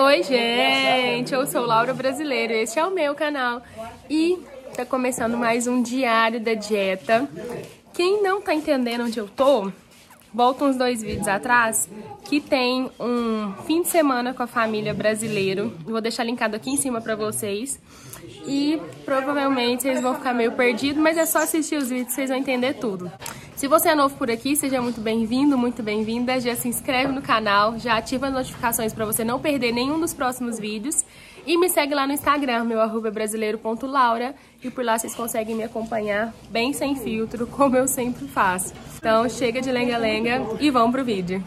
Oi, gente! Eu sou Laura Brasileiro, este é o meu canal e tá começando mais um diário da dieta. Quem não tá entendendo onde eu tô, volta uns 2 vídeos atrás que tem um fim de semana com a família brasileiro. Vou deixar linkado aqui em cima pra vocês. E provavelmente vocês vão ficar meio perdidos, mas é só assistir os vídeos que vocês vão entender tudo. Se você é novo por aqui, seja muito bem-vindo, muito bem-vinda. Já se inscreve no canal, já ativa as notificações para você não perder nenhum dos próximos vídeos. E me segue lá no Instagram, meu @brasileiro.laura. E por lá vocês conseguem me acompanhar bem sem filtro, como eu sempre faço. Então chega de lenga-lenga e vamos pro vídeo.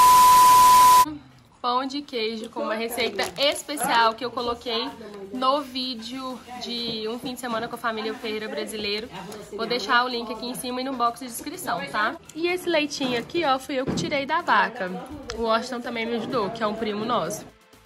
Pão de queijo com uma receita especial que eu coloquei no vídeo de um fim de semana com a família Ferreira Brasileiro. Vou deixar o link aqui em cima e no box de descrição, tá? E esse leitinho aqui, ó, fui eu que tirei da vaca. O Washington também me ajudou, que é um primo nosso.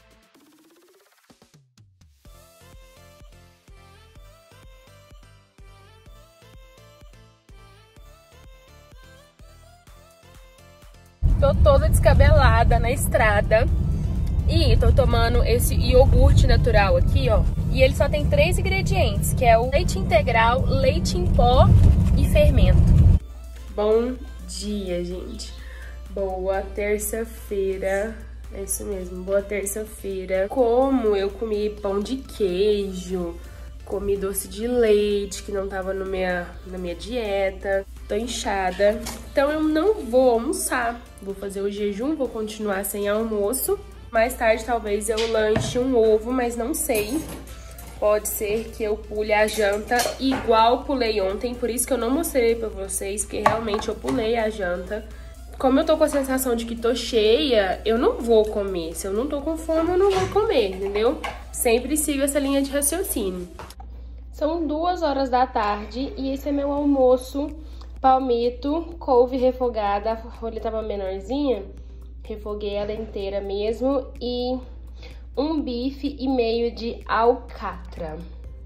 Tô toda descabelada na estrada e tô tomando esse iogurte natural aqui, ó. E ele só tem 3 ingredientes, que é o leite integral, leite em pó e fermento. Bom dia, gente. Boa terça-feira. É isso mesmo, boa terça-feira. Como eu comi pão de queijo, comi doce de leite, que não tava na minha dieta. Tô inchada, então eu não vou almoçar. Vou fazer o jejum, vou continuar sem almoço. Mais tarde talvez eu lanche um ovo, mas não sei. Pode ser que eu pule a janta igual pulei ontem, por isso que eu não mostrei pra vocês, porque realmente eu pulei a janta. Como eu tô com a sensação de que tô cheia, eu não vou comer. Se eu não tô com fome, eu não vou comer, entendeu? Sempre sigo essa linha de raciocínio. São 2 horas da tarde e esse é meu almoço. Palmito, couve refogada, a folha tava menorzinha, refoguei ela inteira mesmo, e 1,5 bife de alcatra.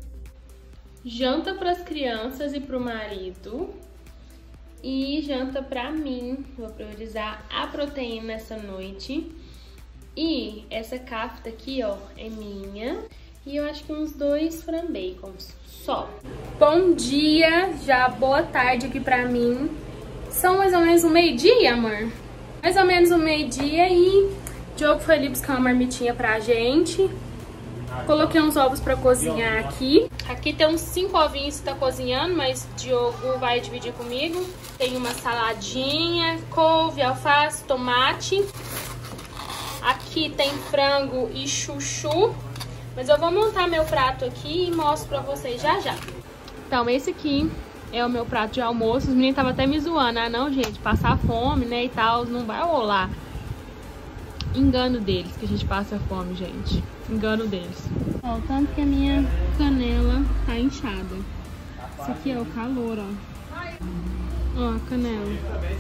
Janta para as crianças e pro marido e janta pra mim. Vou priorizar a proteína essa noite. E essa kafta aqui, ó, é minha. E eu acho que uns 2 frambacons só. Bom dia, já boa tarde aqui pra mim. São mais ou menos 1:30, amor. Mais ou menos 1:30 e Diogo foi ali buscar uma marmitinha pra gente. Coloquei uns ovos pra cozinhar aqui. Aqui tem uns 5 ovinhos que tá cozinhando, mas Diogo vai dividir comigo. Tem uma saladinha, couve, alface, tomate. Aqui tem frango e chuchu. Mas eu vou montar meu prato aqui e mostro pra vocês já já. Então, esse aqui é o meu prato de almoço. Os meninos estavam até me zoando. Ah, não, gente, passar fome, né, e tal, não vai rolar. Engano deles que a gente passa fome, gente. Engano deles. Ó, o tanto que a minha canela tá inchada. Esse aqui é o calor, ó. Ó, a canela.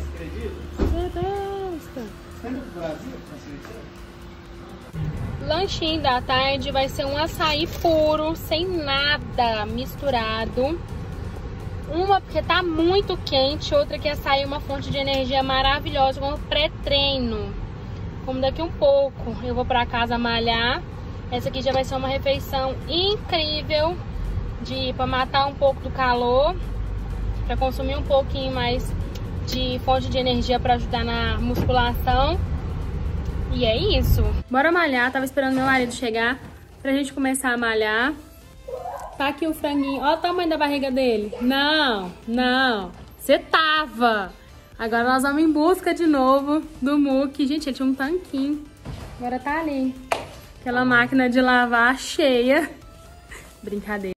Lanchinho da tarde vai ser um açaí puro, sem nada misturado. Uma porque tá muito quente, outra que açaí é uma fonte de energia maravilhosa, como pré-treino. Como daqui um pouco eu vou pra casa malhar, essa aqui já vai ser uma refeição incrível pra matar um pouco do calor, pra consumir um pouquinho mais de fonte de energia pra ajudar na musculação. E é isso. Bora malhar. Tava esperando meu marido chegar pra gente começar a malhar. Tá aqui o franguinho. Olha o tamanho da barriga dele. Não, não. Você tava. Agora nós vamos em busca de novo do Muki. Gente, ele tinha um tanquinho. Agora tá ali. Aquela máquina de lavar cheia. Brincadeira.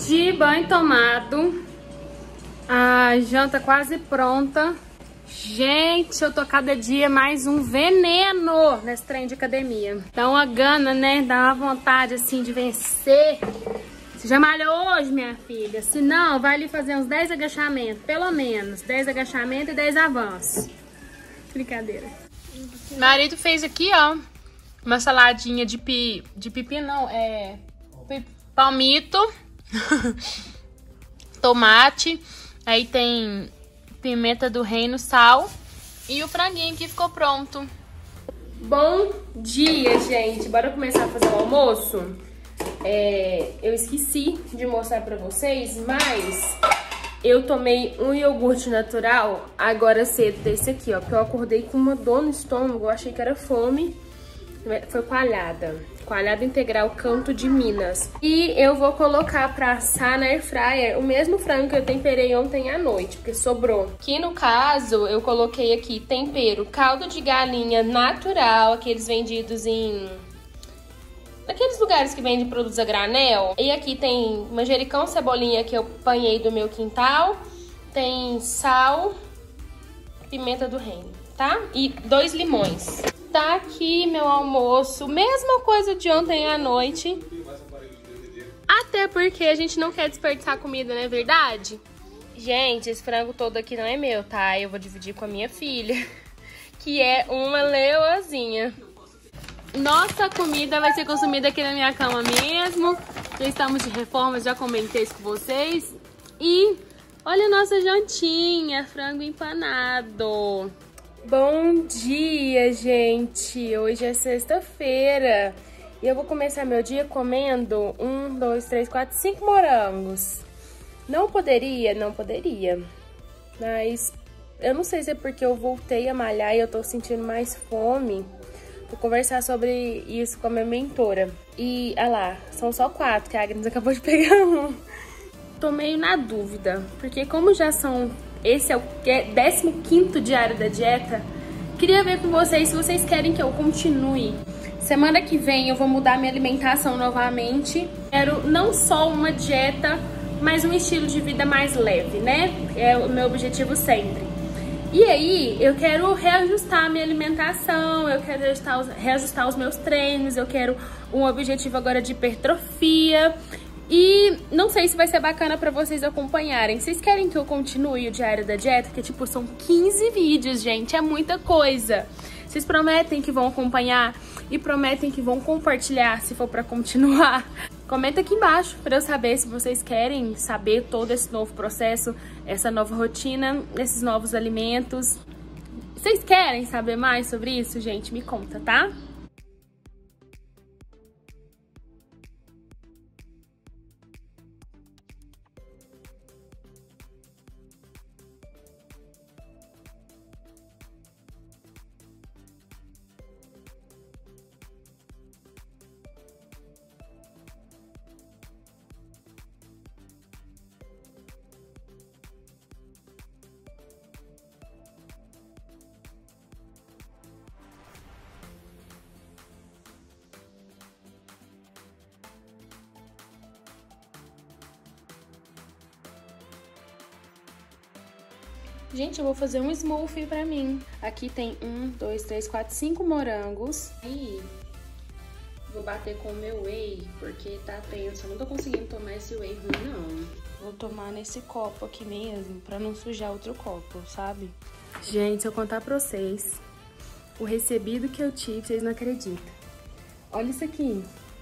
de banho tomado, a janta quase pronta. Gente, eu tô cada dia mais um veneno nesse trem de academia. Dá uma gana, né? Dá uma vontade, assim, de vencer. Você já malhou hoje, minha filha? Se não, vai ali fazer uns 10 agachamentos, pelo menos. 10 agachamentos e 10 avanços. Brincadeira. Marido fez aqui, ó, uma saladinha de pepino, não, palmito, tomate, aí tem pimenta do reino, sal e o franguinho que ficou pronto. Bom dia, gente. Bora começar a fazer o almoço? Eu esqueci de mostrar pra vocês, mas eu tomei um iogurte natural agora cedo desse aqui, ó, porque eu acordei com uma dor no estômago, eu achei que era fome. Foi coalhada integral Canto de Minas. E eu vou colocar pra assar na air fryer o mesmo frango que eu temperei ontem à noite, porque sobrou. Que no caso, eu coloquei aqui tempero, caldo de galinha natural, aqueles vendidos em... naqueles lugares que vendem produtos a granel. E aqui tem manjericão, cebolinha que eu apanhei do meu quintal. Tem sal, pimenta do reino, tá? E 2 limões. Tá aqui meu almoço, mesma coisa de ontem à noite. Até porque a gente não quer desperdiçar comida, não é verdade? Gente, esse frango todo aqui não é meu, tá? Eu vou dividir com a minha filha, que é uma leoazinha. Nossa comida vai ser consumida aqui na minha cama mesmo. Já estamos de reforma, já comentei isso com vocês. E olha a nossa jantinha, frango empanado. Bom dia, gente! Hoje é sexta-feira e eu vou começar meu dia comendo 1, 2, 3, 4, 5 morangos. Não poderia, mas eu não sei se é porque eu voltei a malhar e eu tô sentindo mais fome. Vou conversar sobre isso com a minha mentora. E, olha lá, são só 4, que a Agnes acabou de pegar um. Tô meio na dúvida, porque como já são... Esse é o 15º diário da dieta. Queria ver com vocês se vocês querem que eu continue. Semana que vem eu vou mudar minha alimentação novamente. Quero não só uma dieta, mas um estilo de vida mais leve, né? É o meu objetivo sempre. E aí, eu quero reajustar a minha alimentação, eu quero reajustar os meus treinos, eu quero um objetivo agora de hipertrofia. E não sei se vai ser bacana pra vocês acompanharem. Vocês querem que eu continue o diário da dieta? Que tipo, são 15 vídeos, gente, é muita coisa. Vocês prometem que vão acompanhar e prometem que vão compartilhar se for pra continuar? Comenta aqui embaixo pra eu saber se vocês querem saber todo esse novo processo, essa nova rotina, esses novos alimentos. Vocês querem saber mais sobre isso, gente? Me conta, tá? Gente, eu vou fazer um smoothie pra mim. Aqui tem 1, 2, 3, 4, 5 morangos. E vou bater com o meu whey, porque tá tenso. Eu não tô conseguindo tomar esse whey ruim, não. Vou tomar nesse copo aqui mesmo, pra não sujar outro copo, sabe? Gente, se eu contar pra vocês o recebido que eu tive, vocês não acreditam. Olha isso aqui.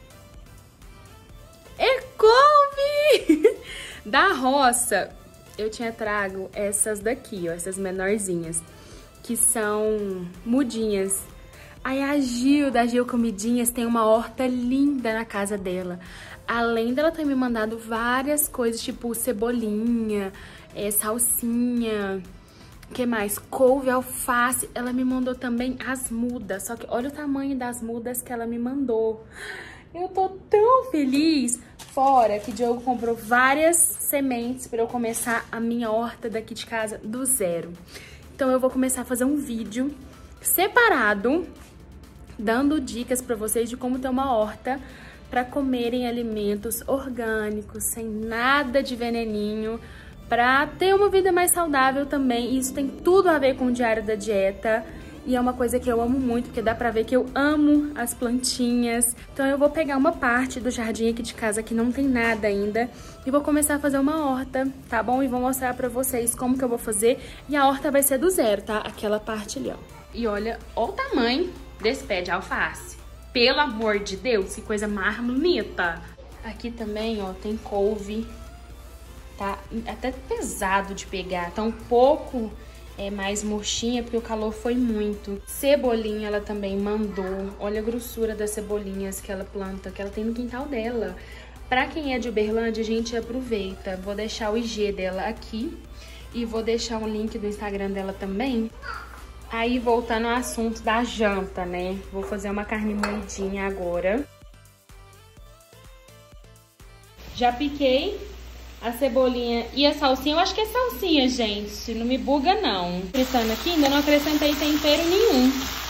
É couve! Da roça. Eu tinha trago essas daqui, ó, essas menorzinhas, que são mudinhas. Aí a Gil, da Gil Comidinhas, tem uma horta linda na casa dela. Além dela ter me mandado várias coisas, tipo cebolinha, salsinha, o que mais? Couve, alface. Ela me mandou também as mudas, só que olha o tamanho das mudas que ela me mandou. Eu tô tão feliz. Fora que o Diogo comprou várias sementes pra eu começar a minha horta daqui de casa do zero. Então eu vou começar a fazer um vídeo separado, dando dicas pra vocês de como ter uma horta para comerem alimentos orgânicos, sem nada de veneninho, para ter uma vida mais saudável também. Isso tem tudo a ver com o Diário da Dieta. E é uma coisa que eu amo muito, porque dá pra ver que eu amo as plantinhas. Então eu vou pegar uma parte do jardim aqui de casa que não tem nada ainda e vou começar a fazer uma horta, tá bom? E vou mostrar pra vocês como que eu vou fazer. E a horta vai ser do zero, tá? Aquela parte ali, ó. E olha o tamanho desse pé de alface. Pelo amor de Deus, que coisa mais bonita. Aqui também, ó, tem couve. Tá até pesado de pegar, tá um pouco... mais murchinha, porque o calor foi muito. Cebolinha ela também mandou. Olha a grossura das cebolinhas que ela planta, que ela tem no quintal dela. Pra quem é de Uberlândia, a gente aproveita. Vou deixar o IG dela aqui. E vou deixar um link do Instagram dela também. Aí, voltando ao assunto da janta, né? Vou fazer uma carne moidinha agora. Já piquei a cebolinha e a salsinha. Eu acho que é salsinha, gente. Não me buga, não. Acrescentando aqui, ainda não acrescentei tempero nenhum.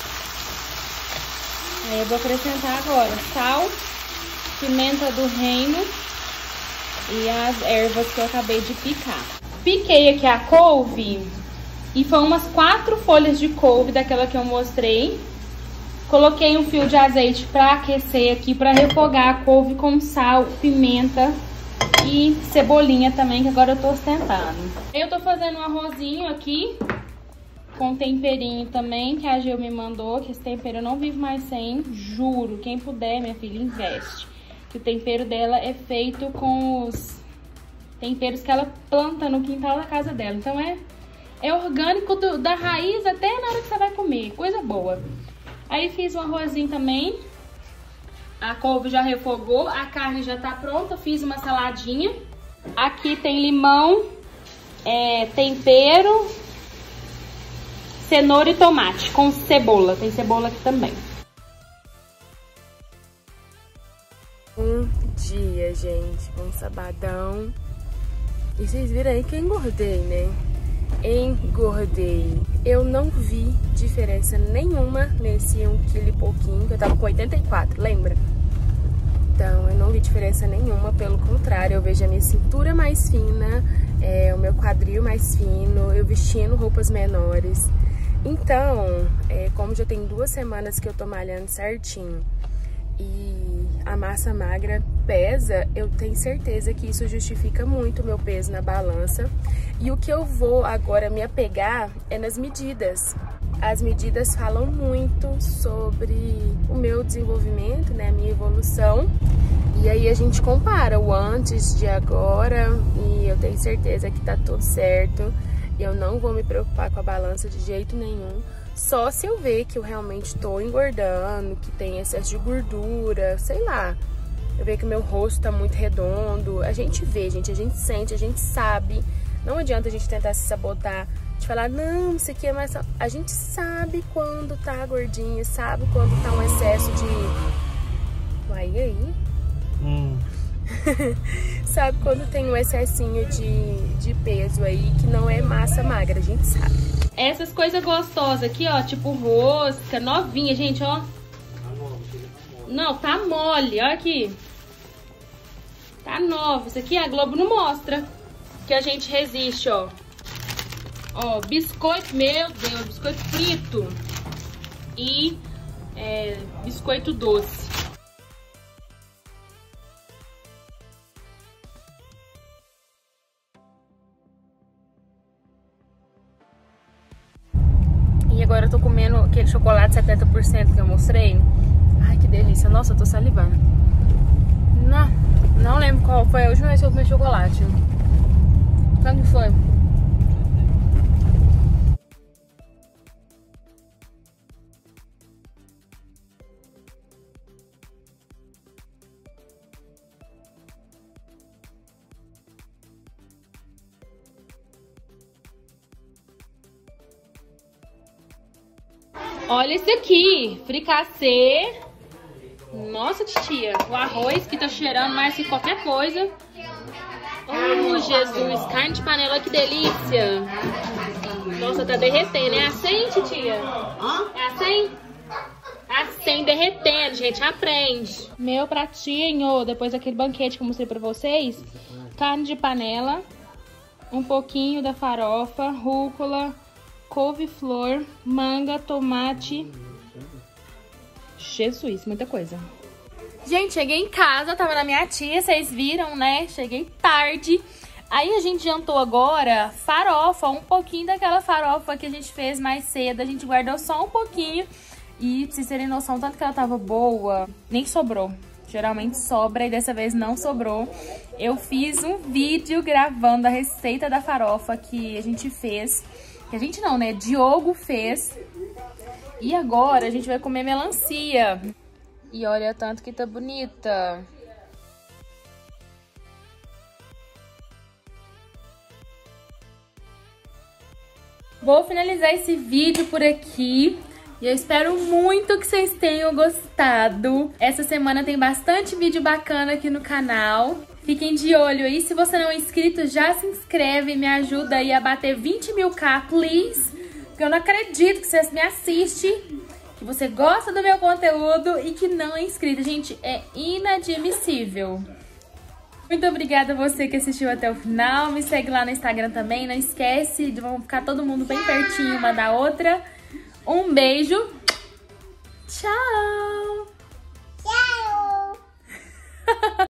Aí eu vou acrescentar agora sal, pimenta do reino e as ervas que eu acabei de picar. Piquei aqui a couve e foi umas 4 folhas de couve daquela que eu mostrei. Coloquei um fio de azeite pra aquecer aqui, pra refogar a couve com sal, pimenta e cebolinha também, que agora eu tô ostentando. Eu tô fazendo um arrozinho aqui, com temperinho também, que a Gil me mandou, que esse tempero eu não vivo mais sem, juro. Quem puder, minha filha, investe. Que o tempero dela é feito com os temperos que ela planta no quintal da casa dela. Então é orgânico da raiz até na hora que você vai comer, coisa boa. Aí fiz um arrozinho também. A couve já refogou, a carne já tá pronta, fiz uma saladinha. Aqui tem limão, tempero, cenoura e tomate com cebola. Tem cebola aqui também. Um dia, gente, um sabadão. E vocês viram aí que eu engordei, né? Engordei. Eu não vi diferença nenhuma nesse 1 quilo e pouquinho, que eu tava com 84, lembra? Então, eu não vi diferença nenhuma, pelo contrário, eu vejo a minha cintura mais fina, o meu quadril mais fino, eu vestindo roupas menores. Então, como já tem 2 semanas que eu tô malhando certinho e a massa magra pesa, eu tenho certeza que isso justifica muito o meu peso na balança. E o que eu vou agora me apegar é nas medidas. As medidas falam muito sobre o meu desenvolvimento, né, a minha evolução. E aí a gente compara o antes de agora e eu tenho certeza que tá tudo certo. Eu não vou me preocupar com a balança de jeito nenhum. Só se eu ver que eu realmente tô engordando, que tem excesso de gordura, sei lá. Eu ver que o meu rosto tá muito redondo. A gente vê, gente, a gente sente, a gente sabe. Não adianta a gente tentar se sabotar, de falar, não, isso aqui é mais... A gente sabe quando tá gordinha, sabe quando tá um excesso de... Uai, e aí? Sabe quando tem um excessinho de peso aí, que não é massa magra, a gente sabe. Essas coisas gostosas aqui, ó, tipo rosca, novinha, gente, ó. Não, tá mole, olha aqui. Tá nova. Isso aqui a Globo não mostra que a gente resiste, ó. Ó, biscoito, meu Deus, biscoito frito e biscoito doce. E agora eu tô comendo aquele chocolate 70% que eu mostrei. Ai, que delícia. Nossa, eu tô salivando. Não lembro qual foi a última vez que eu comi chocolate. Quando que foi? Olha esse aqui, fricassê. Nossa, titia, o arroz que tá cheirando mais que qualquer coisa. Oh, Jesus, carne de panela, que delícia. Nossa, tá derretendo. É a 100, titia? É a 100? A tem derretendo, gente. Aprende. Meu pratinho, depois daquele banquete que eu mostrei pra vocês. Carne de panela, um pouquinho da farofa, rúcula, couve-flor, manga, tomate. Jesus, muita coisa. Gente, cheguei em casa, tava na minha tia, vocês viram, né? Cheguei tarde. Aí a gente jantou agora farofa, um pouquinho daquela farofa que a gente fez mais cedo. A gente guardou só um pouquinho. E, pra vocês terem noção, tanto que ela tava boa, nem sobrou. Geralmente sobra e dessa vez não sobrou. Eu fiz um vídeo gravando a receita da farofa que a gente fez. Que a gente não, né? Diogo fez. E agora a gente vai comer melancia. E olha tanto que tá bonita. Vou finalizar esse vídeo por aqui. E eu espero muito que vocês tenham gostado. Essa semana tem bastante vídeo bacana aqui no canal. Fiquem de olho aí. Se você não é inscrito, já se inscreve e me ajuda aí a bater 20.000k, please. Porque eu não acredito que você me assiste, que você gosta do meu conteúdo e que não é inscrito. Gente, é inadmissível. Muito obrigada a você que assistiu até o final. Me segue lá no Instagram também. Não esquece de vamos ficar todo mundo bem pertinho uma da outra. Um beijo. Tchau. Tchau.